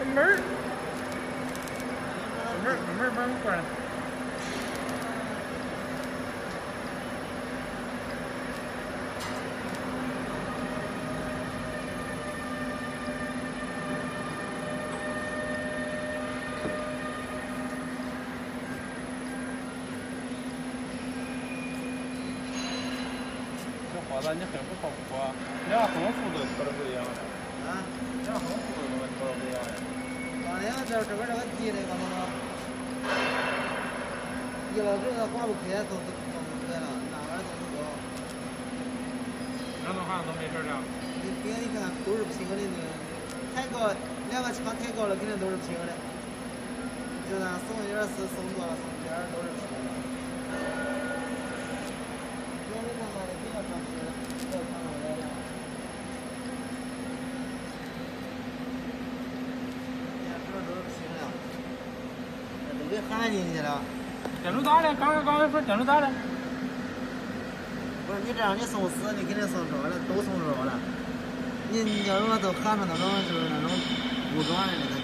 门关。伙子，你很不靠谱啊！你俩横幅都拖的不一样的。啊？你俩横幅都拖的不一样的。 往两边这边这个低的，刚刚低了之后划不开，都开了，哪边都是高。 两种好像都没事的。 别你看都是平的呢，太高，两个墙太高了，肯定都是平的。就咱松一点是松多了，松一点都是平的。都给焊进去了。 电路咋的？刚才说电路咋的？ 不是你这样你送死，你肯定送着了，都送着了。你要如果都焊上那种就是那种固装的那个。